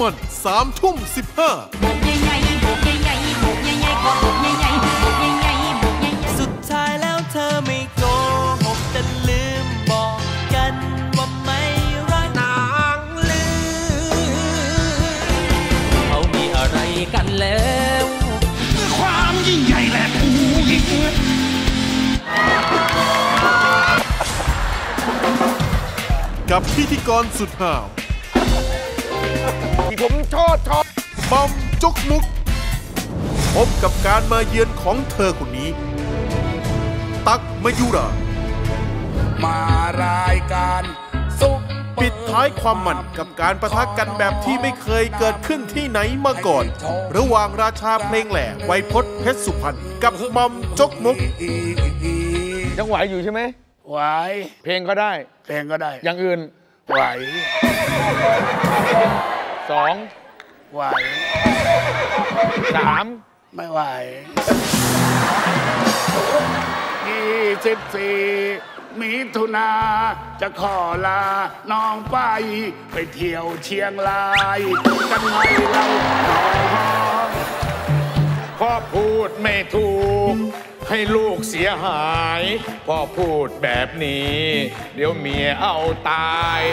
มัน3 ทุ่ม 15 สุดท้ายแล้วเธอไม่โกหกแต่ลืมบอกกันว่าไม่รักนางลืมเขามีอะไรกันแล้วความยิ่งใหญ่และผู้หญิงกับพิธีกรสุดห่าวที่ผมชอบบอมจกมุกพบกับการมาเยือนของเธอคนนี้ตั๊กมยุรามารายการซุปปิดท้ายความมันกับการประทะกันแบบที่ไม่เคยเกิดขึ้นที่ไหนมาก่อนระหว่างราชาเพลงแหล่ไวยพจน์เพชรสุพรรณกับบอมจกมุกยังไหวอยู่ใช่ไหมไหวเพลงก็ได้อย่างอื่นไหว 2 ไหว 3 ไม่ไหว24มิถุนาจะขอลาน้องไปเที่ยวเชียงรายกันไหมเราพ่อพูดไม่ถูกให้ลูกเสียหายพ่อพูดแบบนี้เดี๋ยวเมียเอาตาย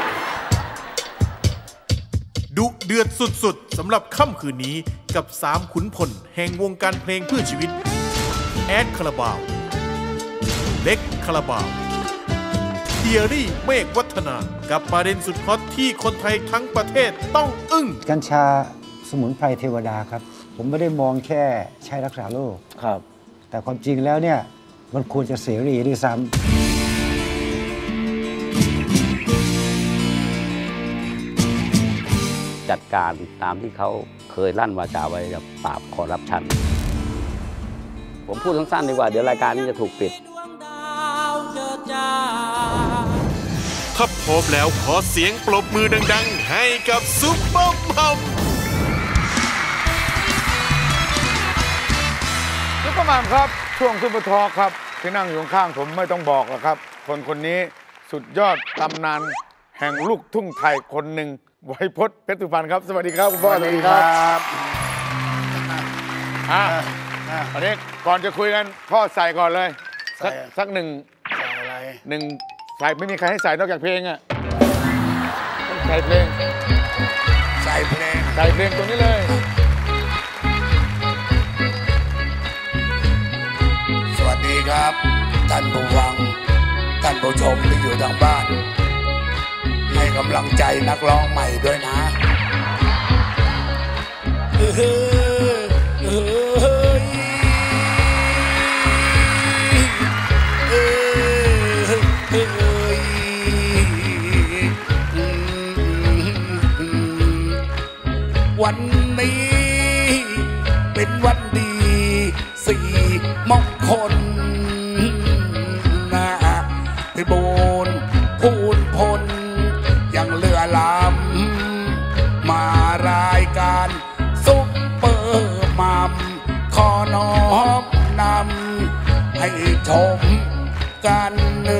ดุเดือดสุดๆสำหรับค่ำคืนนี้กับ3ขุนพลแห่งวงการเพลงเพื่อชีวิตแอดคาราบาวเล็กคาราบาวเทียรี่เมฆวัฒนากับประเด็นสุดฮอตที่คนไทยทั้งประเทศต้องอึ้งกัญชาสมุนไพรเทวดาครับผมไม่ได้มองแค่ใช้รักษาโรคครับแต่ความจริงแล้วเนี่ยมันควรจะเสรีด้วยซ้ำจัดการตามที่เขาเคยลั่นวาจาไว้กับปราบคอร์รัปชันผมพูดสั้นๆดีกว่าเดี๋ยวรายการนี้จะถูกปิดถ้าพร้อมแล้วขอเสียงปรบมือดังๆให้กับซุปเปอร์มัมซุปเปอร์มัมครับช่วงซุปเปอร์ทอล์คครับที่นั่งอยู่ข้างผมไม่ต้องบอกหรอกครับคนนี้สุดยอดตำนานแห่งลูกทุ่งไทยคนหนึ่งไวยพจน์เพชรสุพรรณครับสวัสดีครับคุณพ่อสวัสดีครับอันนี้ก่อนจะคุยกันพ่อใส่ก่อนเลยสักหนึ่งใส่อะไรใส่ไม่มีใครให้ใส่นอกจากเพลงอ่ะใส่เพลงตรงนี้เลยสวัสดีครับท่านผู้ฟังท่านผู้ชมที่อยู่ทางบ้านให้กำลังใจนักร้องใหม่ด้วยนะวันนี้เป็นวันดี4 มงคลนะพี่โบนพูนพลยังเรือลำมารายการซุปเปอร์มัมขอน้อมนำให้ชมกัน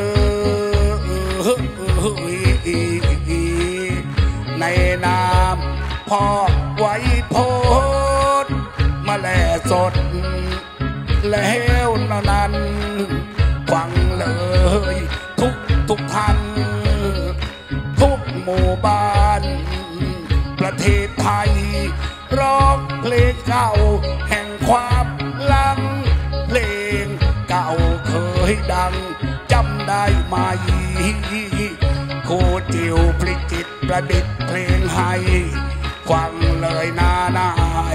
ในนามพ่อไว้โพดมาแลสดแล้วนั้นฟังเลยทุกท่านทุกหมู่บ้านประเทศไทยร้องเพลงเก่าแห่งความหลังเพลงเก่าเคยดังจำได้ไหมครูจิ๋วพลิจิตประดิษฐ์เพลงให้ฟังเลยนาย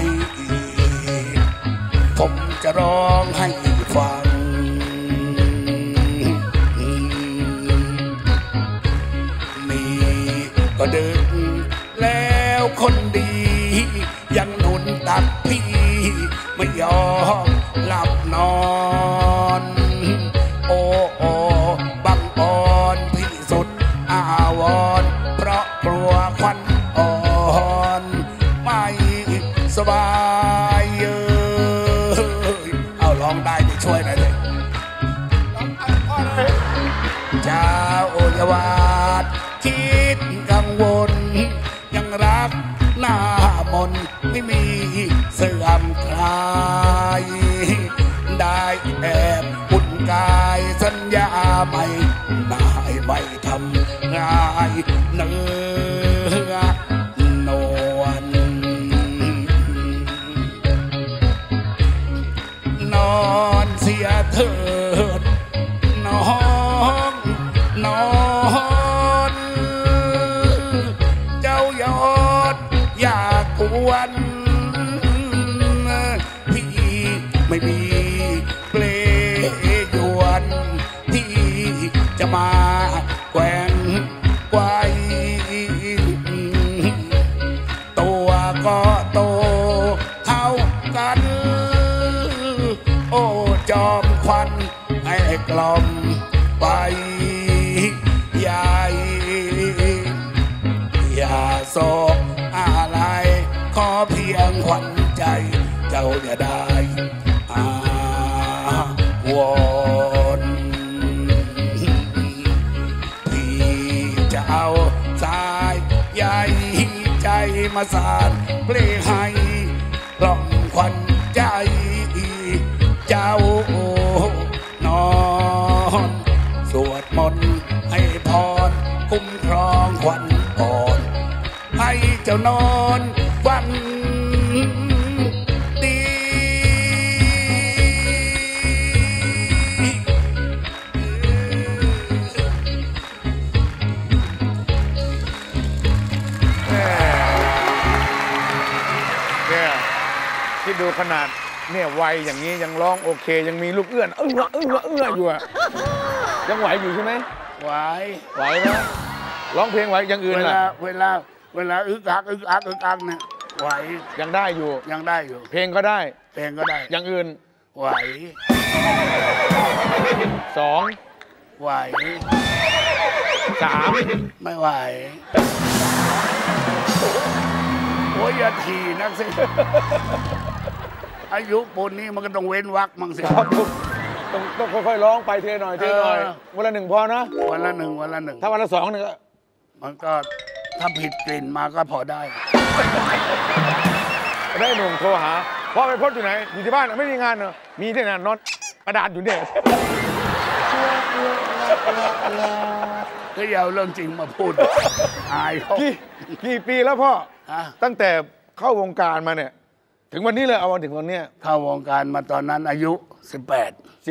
ผมจะร้องให้ฟังนี่ก็ดึกแล้วคนดียังหนุนตักพี่ไม่ยอมหลับนอนโอ้บังอ่อนพี่สุดอาวรเพราะกลัวควันอ่อนไม่สบายเอาร้องได้ไปช่วยหน่อยเลยเจ้าโอยาวาดคิดกังวลยังรักนารได้แอบปุ่นกายสัญญาไม่ได้ไม่ทำงายเนื้อนวลนอนเสียเถิดน้องนอนเจ้ายอดอย่ากวนพี่ไม่มีเปลยวนที่จะมาแกว่งไกวตัวก็โตเท่ากันโอ้จอมควันให้กล่อมไปใหญ่อย่าโศกอะไรขอเพียงขวัญใจเจ้าอย่าได้วอนพี่จะเอาสายใยใจมาสานเพลงให้กล่อมขวัญใจเจ้านอนสวดมนต์ให้พรคุ้มครองขวัญอ่อนให้เจ้านอนฝันดีเนี่ยที่ดูขนาดเนี่ยวัยอย่างนี้ยังร้องโอเคยังมีลูกเอื้อนอยู่อะยังไหวอยู่ใช่ไหมไหวไหวนะร้องเพลงไหวอย่างอื่นเวล่ะลาอึกอักเนี่ยไหวยังได้อยู่ยังได้อยู่เพลงก็ได้เพลงก็ได้อย่างอื่นไหว 2 ไหว 3 ไม่ไหวโอ้ยอย่าทีนักสิอายุปูนนี้มันก็ต้องเว้นวรรคมั่งสิครับต้องค่อยๆร้องไปเทหน่อยวันละ 1พอนะวันละหนึ่งถ้าวันละ 2เนี่ยก็มันก็ถ้าผิดกลิ่นมาก็พอได้ได้หนุ่มโทรหาพ่อไปพจน์อยู่ไหนอยู่ที่บ้านไม่มีงานเหรอมีที่ไหนนอนกระดาษอยู่เนี่ยก็อย่าเอาเรื่องจริงมาพูดอายเขากี่ปีแล้วพ่อฮะตั้งแต่เข้าวงการมาเนี่ยถึงวันนี้เลยเอาวันถึงวันเนี้ยเข้าวงการมาตอนนั้นอายุ 18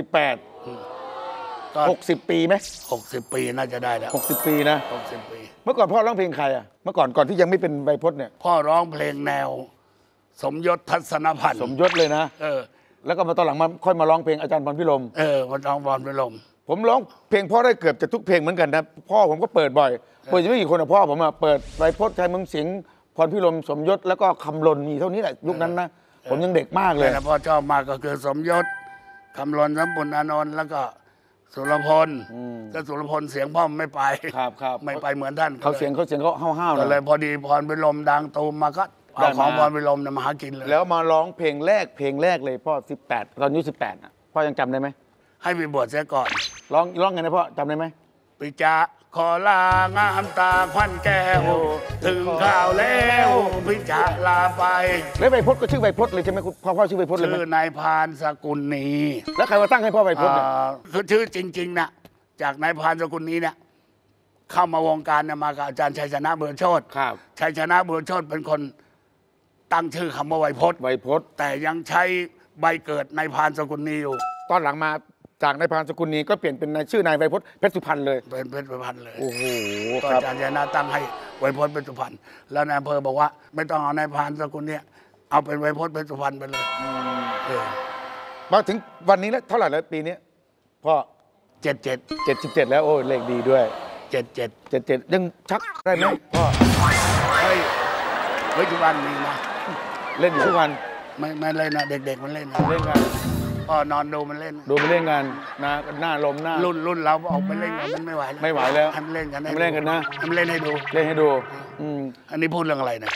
18 ก็ 60 ปีไหม 60 ปีน่าจะได้แล้ว 60 ปีนะ 60 ปีเมื่อก่อนพ่อร้องเพลงใครอ่ะเมื่อก่อนที่ยังไม่เป็นไวยพจน์เนี่ยพ่อร้องเพลงแนว สมยศทัศนพันธ์สมยศเลยนะ แล้วก็มาตอนหลังมาค่อยมาร้องเพลงอาจารย์พรพิรมมันร้องบอลไปลมผมร้องเพลงพ่อได้เกือบจะทุกเพลงเหมือนกันนะพ่อผมก็เปิดบ่อยเปิดจะไม่กี่คนอะพ่อผมอะเปิดไวยพจน์ชัยเมืองสิงห์พรพิรมสมยศแล้วก็คำลนมีเท่านี้แหละยุคนั้นนะผมยังเด็กมากเลยแต่พ่อชอบมากก็คือสมยศคำลนสัมปุณอานนท์แล้วก็สุรพลก็สุรพลเสียงพ่อไม่ไปครับไม่ไปเหมือนท่านเขาเสียงเขาห้าวๆก็นะเลยพอดีพรพิรมดังตูมมาก็เอาของพรพิรมมาหากินเลยแล้วมาร้องเพลงแรกเลยพ่อ18ตอนอายุ18อ่ะพ่อยังจำได้ไหมให้ไปบวชเสียก่อนร้องไงนะพ่อจำได้ไหมปิจะขอลางามตาควันแก้วถึงข่าวแล้วพิจะลาไปแล้วไวยพจน์ก็ชื่อไวยพจน์เลยใช่ไหมพ่อชื่อไวยพจน์เลยไหมชื่อนายพานสกุลนีแล้วใครมาตั้งให้พ่อไวยพจน์เนี่ยคือชื่อจริงๆนะจากนายพานสกุลนี้เนี่ยเข้ามาวงการเนี่ยมากับอาจารย์ชัยชนะเบือโชติครับชัยชนะเบือโชติเป็นคนตั้งชื่อคำว่าไวยพจน์ไวยพจน์แต่ยังใช้ใบเกิดนายพานสกุลนีอยู่ตอนหลังมาจากนายพรานสกุลนี้ก็เปลี่ยนเป็นชื่อนายไวยพจน์เพชรสุพรรณเลยเป็นเพชรสุพรรณเลยโอ้โหก็ครับอาจารย์ชัยชนะตั้งให้ไวยพจน์เพชรสุพรรณแล้วนายอำเภอบอกว่าไม่ต้องเอานายพานสกุลเนี่ยเอาเป็นไวยพจน์เพชรสุพรรณไปเลยมาถึงวันนี้แล้วเท่าไหร่แล้วปีนี้พ่อ 77 77แล้วโอ้เลขดีด้วย 77ยังชักได้ไหมพ่อเฮ้ยทุกวันมีนะเล่นอยู่ทุกวันไม่เล่นนะเด็กๆมันเล่นนะเล่นกันพ่อนอนดูมันเล่นดูไปเล่นกันนะหน้าลมหน้ารุ่นเราออกไปเล่นกันมันไม่ไหวแล้วไม่ไหวแล้วให้มันเล่นกันให้มันเล่นกันนะให้มันเล่นให้ดูเล่นให้ดูอันนี้พูดเรื่องอะไรเนี่ย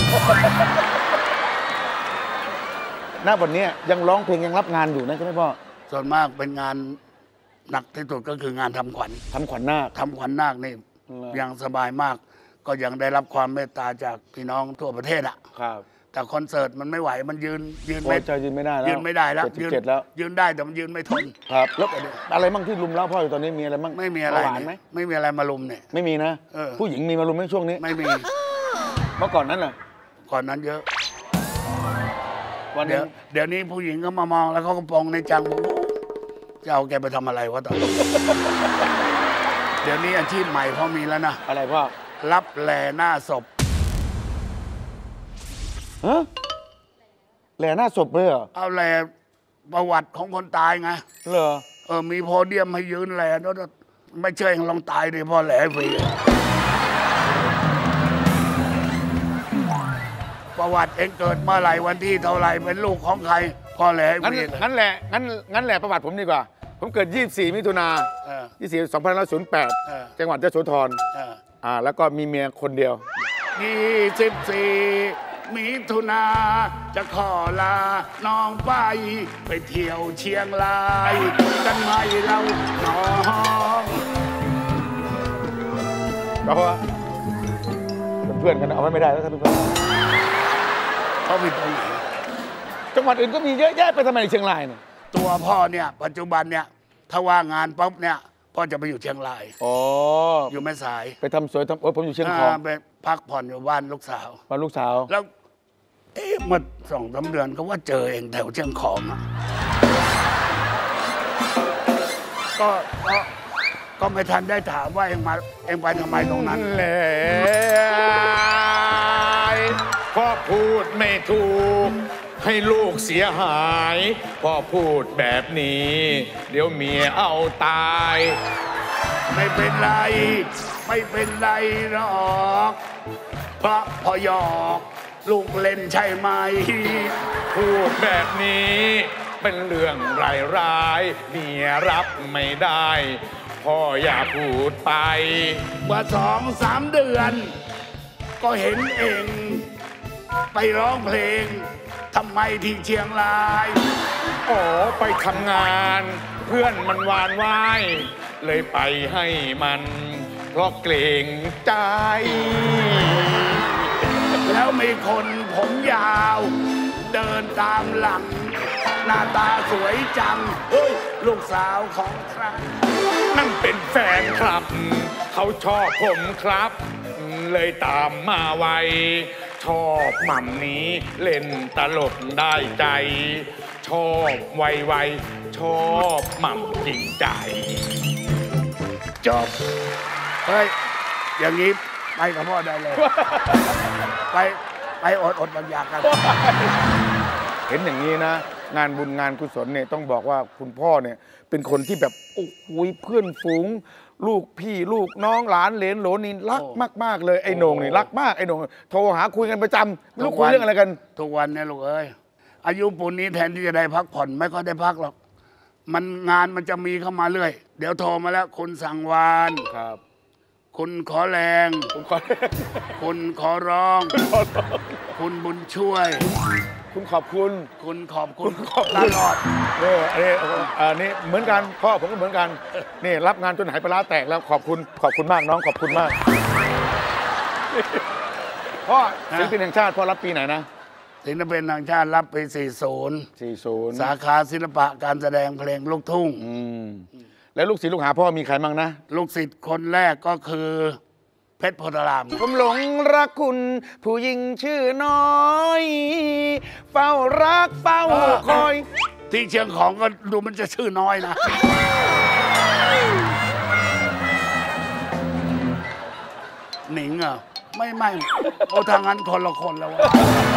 หน้าวันนี้ยังร้องเพลงยังรับงานอยู่นะใช่ไหมพ่อส่วนมากเป็นงานหนักที่สุดก็คืองานทำขวัญทำขวัญนาคทำขวัญนาคนี่เหรอยังสบายมาก ก็ยังได้รับความเมตตาจากพี่น้องทั่วประเทศอ่ะครับแต่คอนเสิร์ตมันไม่ไหวมันยืนโอ้ยใจยืนไม่ได้แล้วยืนไม่ได้แล้ว 77แล้วยืนได้แต่มันยืนไม่ทนครับแล้วอะไรบ้างที่ลุมเล้าพ่ออยู่ตอนนี้มีอะไรบ้างไม่มีอะไรเบาหวานไหมไม่มีอะไรมาลุมเนี่ยไม่มีนะ ผู้หญิงมีมาลุมไหมช่วงนี้ไม่มีเมื่อก่อนนั้นน่ะก่อนนั้นเยอะวันนี้เดี๋ยวนี้ผู้หญิงก็มามองแล้วเขาก็ปองในจังบอกจะเอาแกไปทำอะไรวะตอนนี้ เดี๋ยวนี้อาชีพใหม่เขามีแล้วนะอะไรพ่อรับแลหน้าศพฮะแหล่หน้าศพเลยเหรอเอาแลประวัติของคนตายไงเหรอมีโพเดียมให้ยืนแลแล้วไม่เชื่อยังลองตายดิพ่อแหลฟรีประวัติเองเกิดเมื่อไหร่วันที่เท่าไหร่เป็นลูกของใครพ่อแหลฟงั้นรีงั้นแหละงั้นแหละประวัติผมดีกว่า ผมเกิด 24 มิถุนา 24 2508 จังหวัดยโสธรแล้วก็มีเมียคนเดียว 24 มิถุนาจะขอลาน้องไปเที่ยวเชียงรายกันไหมเราน้องเพราะว่าเป็นเพื่อนกันเอาไว้ไม่ได้แล้วท่านผู้ชมเขาไปตรงไหนจังหวัดอื่นก็มีเยอะแยะไปทำไมเชียงรายเนี่ยตัวพ่อเนี่ยปัจจุบันเนี่ยถ้าว่างงานปุ๊บเนี่ยพ่อจะไปอยู่เชียงรายอ๋ออยู่แม่สายไปทำสวยทำผมอยู่เชียงของไปพักผ่อนอยู่บ้านลูกสาวมาลูกสาวแล้วเมื่อ2-3 เดือนเขาว่าเจอเองแถวเชียงของอะก็ไม่ทันได้ถามว่าเองไปทำไมตรงนั้นแหละพ่อพูดไม่ถูกให้ลูกเสียหายพ่อพูดแบบนี้ เดี๋ยวเมียเอาตายไม่เป็นไรหรอกเพราะพอหยอกลูกเล่นใช่ไหมพูดแบบนี้เป็นเรื่องร้ายๆเมียรับไม่ได้พ่ออย่าพูดไปเมื่อ2-3 เดือน ก็เห็นเองไปร้องเพลงทำไมที่เชียงรายอ๋อไปทำงานเพื่อนมันหวานไหวเลยไปให้มันเพราะเกรงใจแล้วมีคนผมยาว เดินตามหลัง หน้าตาสวยจังเฮ้ยลูกสาวของใครนั่นเป็นแฟนคลับ เขาชอบผมครับ เลยตามมาไวชอบหม่ำนี้เล่นตลกได้ใจ ชอบไวๆชอบหม่ำจริงใจจบเฮ้ยอย่างนี้ไปกับพ่อได้เลย ไปอดอยากกันเห็นอย่างนี้นะ งานบุญงานกุศลเนี่ยต้องบอกว่าคุณพ่อเนี่ยเป็นคนที่แบบโอ้โหเพื่อนฝูง ลูกพี่ลูกน้องหลานเหลนโหลนี่รักมากๆเลยไอ้โหน่งนี่รักมากไอ้โหน่งโทรหาคุยกันประจำไม่รู้คุยเรื่องอะไรกันทุกวันเนี่ยลูกเอ้ยอายุปูนนี้แทนที่จะได้พักผ่อนไม่ค่อยได้พักหรอกมันงานมันจะมีเข้ามาเรื่อยเดี๋ยวโทรมาแล้วคุณสั่งวานครับคุณขอแรงผมขอคุณขอร้อง คุณบุญช่วยคุณขอบคุณคุณขอบคุณขอบคุณตลอดนี่เหมือนกันพ่อผมก็เหมือนกันนี่รับงานจนหายปลาร้าแตกแล้วขอบคุณมากน้องขอบคุณมากพ่อศิลปินแห่งชาติพ่อรับปีไหนนะศิลปินแห่งชาติรับไป40 40 สาขาศิลปะการแสดงเพลงลูกทุ่งแล้วลูกศิษย์ลูกหาพ่อมีใครบ้างนะลูกศิษย์คนแรกก็คือเพชรโพธารามผมหลงรักคุณผู้หญิงชื่อน้อยเฝ้ารักเฝ้าคอยที่เชียงของก็ดูมันจะชื่อน้อยนะ หนิงอ่ะไม่โอ้ทางนั้นคนละคนแล้ววะ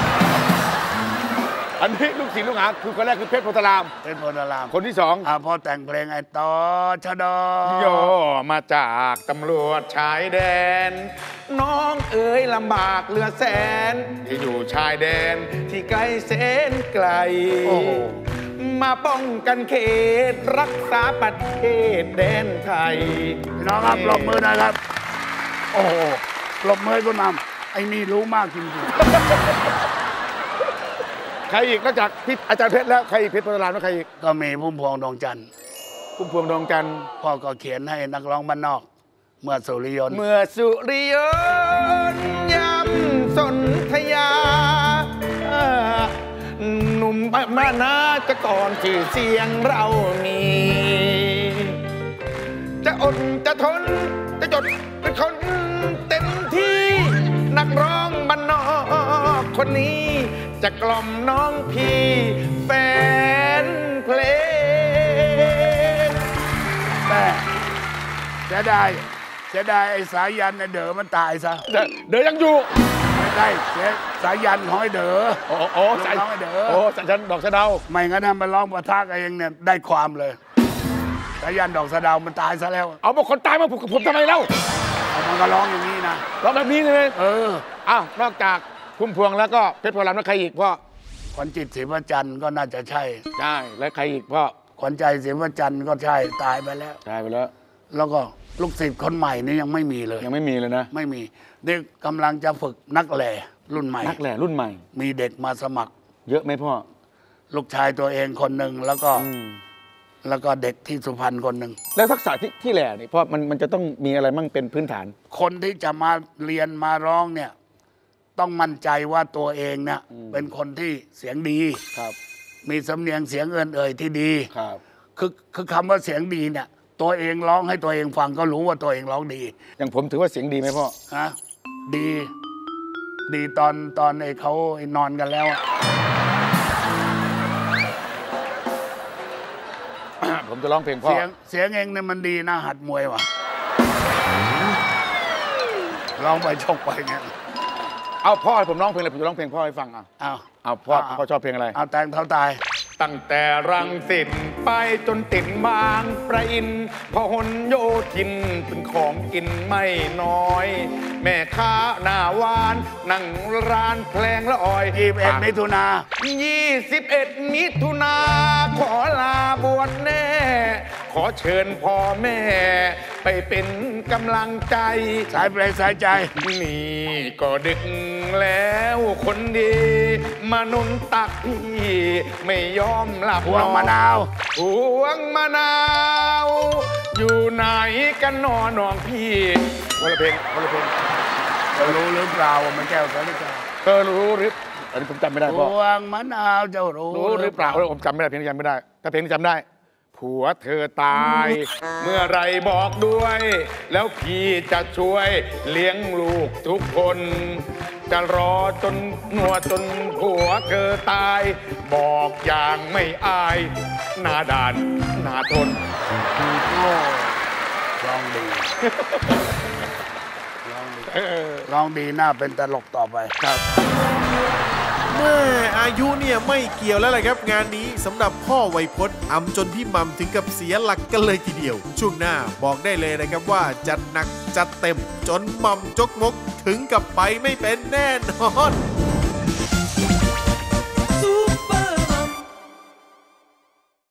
อันนี้ลูกศิษย์ลูกหาคือคนแรกคือเพชรโพธารามเพชรโพธารามคนที่สองพอแต่งเพลงไอ้ตอชะดอย่อมาจากตำรวจชายแดน น้องเอ๋ยลำบากเหลือแสน ที่อยู่ชายแดนที่ไกลแสนไกลโอ้โหมาป้องกันเขตรักษาประเทศแดนไทยพี่น้องครับปรบมือหนะครับ โอ้โหปรบมือให้คุณนำไอ้นี่รู้มากจริงใครอีกนอกจากพี่อาจารย์เพชรแล้วใครอีกเพชรโพธารามแล้วใครอีกๆ ก็มีพุ่มพวงดวงจันทร์พุ่มพวงดวงจันทร์พ่อก็เขียนให้นักร้องบ้านนอก เมื่อสุริยนต์เมื่อสุริยนต์ยำสนธยามานะจะก่อนที่เสียงเรามี จะอดจะทนจะจดเป็นคนเต็มที่นักร้องบ้านนอกคนนี้ จะกล่อมน้องพี่แฟนเพลงแต่เสียดายไอ้สายันเนี่ยเด๋อมันตายซะเดี๋ยวยังอยู่ไม่ได้เสียสายันห้อยเด๋อโอ้ใส่ร้องไอ้เด๋อโอ้สันดอกสะเดาไม่งั้นถ้ามันร้องประทักเองเนี่ยได้ความเลยสายันดอกสะเดามันตายซะแล้วเอาบอกคนตายมาผูกกับผมทำไมเล่ามันก็ร้องอย่างนี้นะร้องแบบนี้เลยเออนอกจากพุ่มพวงแล้วก็เพชรพลามแล้วใครอีกพ่อขวัญจิตศรีวจันทร์ก็น่าจะใช่ใช่แล้วใครอีกพ่อขวัญใจศรีวจันทร์ก็ใช่ตายไปแล้วตายไปแล้วแล้วก็ลูกศิษย์คนใหม่นี่ยังไม่มีเลยยังไม่มีเลยนะไม่มีนี่กำลังจะฝึกนักแหล่รุ่นใหม่นักแหล่รุ่นใหม่มีเด็กมาสมัครเยอะไหมพ่อลูกชายตัวเองคนหนึ่งแล้วก็เด็กที่สุพรรณคนหนึ่งแล้วทักษะที่แหล่นี่พ่อมันจะต้องมีอะไรมั่งเป็นพื้นฐานคนที่จะมาเรียนมาร้องเนี่ย ต้องมั่นใจว่าตัวเองเนี่ยเป็นคนที่เสียงดีครับมีสำเนียงเสียงเอ่ยที่ดีครับคือคำว่าเสียงดีเนี่ย ตัวเองร้องให้ตัวเองฟังก็รู้ว่าตัวเองร้องดีอย่างผมถือว่าเสียงดีไหมพ่อฮะดีตอนไอ้เขานอนกันแล้วอะผมจะร้องเพลงพ่อเสียงเองเนี่ยมันดีนะหัดมวยว่ะร้องไปชกไปไงเอาพ่อผมร้องเพลงอะไรผมจะร้องเพลงพ่อให้ฟังเอาพ่อชอบเพลงอะไรเอาแตงเท้าตายตั้งแต่รังสิตไปจนติดบางประอินพหลโยธินเป็นของกินไม่น้อย แม่ค้าหน้าหวานนั่งร้านแพลงละอ่อย 21 มิถุนา 21 มิถุนาขอลาบวชแน่ ขอเชิญพ่อแม่ ไปเป็นกำลังใจสายเพลงสายใจนี่ก็ดึกแล้วคนดีมานุนตักพี่ไม่ยอมหลับพวงมะนาวพวงมะนาว อยู่ไหนกันนอนน้องพี่คนละเพลงจะรู้หรือเปล่าว่ามันแก้วสาลิกาเธอรู้หรืออันนี้ผมจำไม่ได้พพ่อวงมะนาวเจ้ารู้หรือเปล่าผมจำไม่ได้เพลงนี้จำไม่ได้ถ้าเพลงนี้จำได้ผัวเธอตาย เมื่อไรบอกด้วย แล้วพี่จะช่วยเลี้ยงลูกทุกคน จะรอจนหนวดจนผัวเธอตาย บอกอย่างไม่อายหน้าด่านหน้าทนร้องดีร้องดีน่าเป็นตลกต่อไปครับแม่อายุเนี่ยไม่เกี่ยวแล้วแหละครับงานนี้สำหรับพ่อไวยพจน์อำจนพี่มัมถึงกับเสียหลักกันเลยทีเดียว ช่วงหน้าบอกได้เลยนะครับว่าจัดหนักจัดเต็มจนมัมจกมกถึงกับไปไม่เป็นแน่นอน